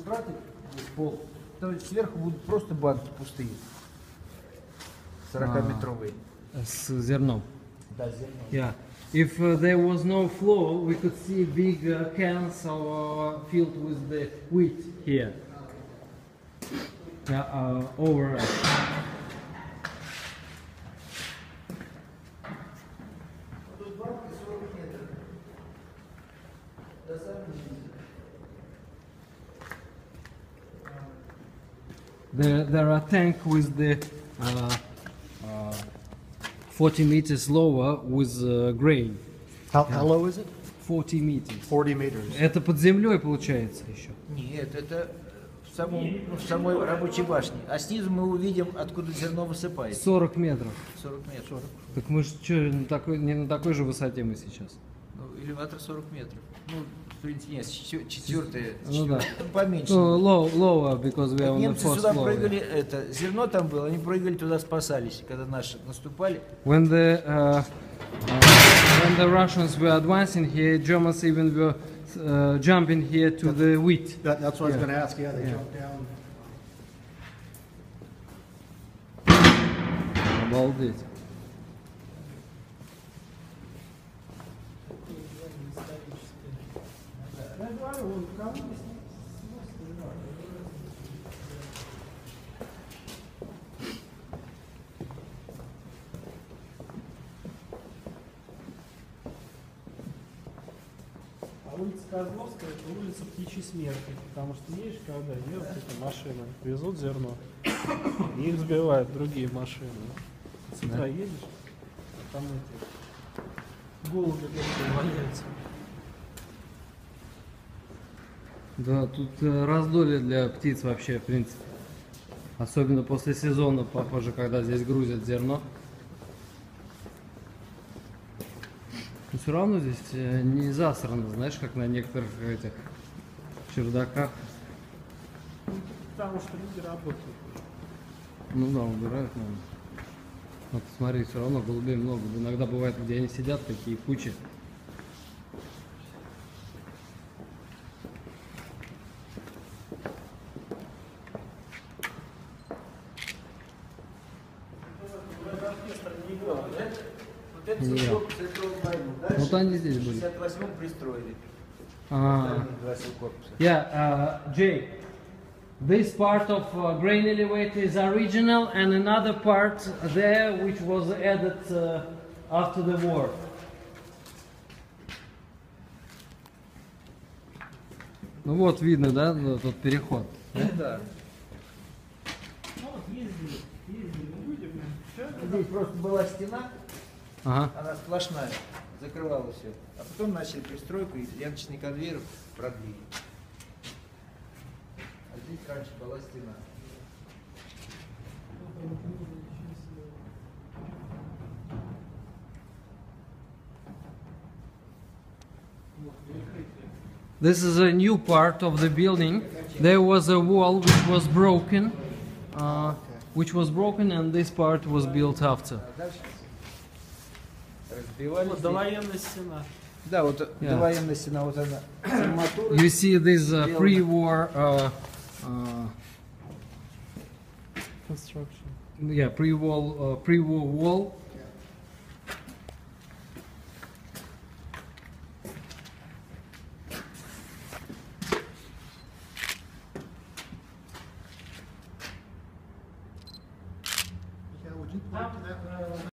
квадратик, пол, то сверху будут просто банки пустые, 40-метровые. С зерном. Да, зерно. Yeah. If there was no flow, we could see big cans or filled with the wheat here. Yeah, over. Тут банки 40 метров. До самого низа. There are tank with the 40 meters lower with grain. How low is it? 40 meters. 40 meters. Это под землей получается еще. Нет, это в самой рабочей башне. А снизу мы увидим, откуда зерно высыпается. 40 метров. 40 метров. Так мы же что, не на такой же высоте мы сейчас. Ну, элеватор 40 метров. Ну, в принципе, нет, четвертая, Ну да. поменьше. No, lower because we are on the Немцы fourth сюда floor. прыгали, это, зерно там было, они прыгали туда, спасались, когда наши наступали. When the Russians were advancing here, Germans even were jumping here to the wheat. That's what I was Yeah. going to ask. Yeah, they Yeah. jumped down. Обалдеть. А улица Козловская — это улица птичьей смерти, потому что видишь, когда едут эти машины, везут зерно, и их сбивают другие машины. С утра едешь, а там эти голуби такие валяются. Да, тут раздолье для птиц вообще, в принципе. Особенно после сезона, похоже, когда здесь грузят зерно. Но все равно здесь не засрано, знаешь, как на некоторых этих чердаках. Потому что люди работают. Ну да, убирают, наверное. Вот смотри, все равно голубей много. Иногда бывает, где они сидят, такие кучи. Вот это Не. корпус этого войну. Дальше Вот они здесь в были. 68-м пристроили. А, Остальные два корпуса. yeah, Jay, this part of grain elevator is original and another part there which was added after the war. Ну вот видно, да, тот переход. Да. Ну вот ездили люди, Здесь просто была стена, Ага. она сплошная, закрывала все. А потом начали пристройку и ленточный конвейер продлили. А здесь раньше была стена. This is a new part of the building. There was a wall which was broken, and this part was built after. А дальше разбивали. Вот довоенная стена. Да, вот Yeah. довоенная стена, вот она. Арматура. You see this pre-war, Construction. yeah, pre-war wall. Yeah, would you point to that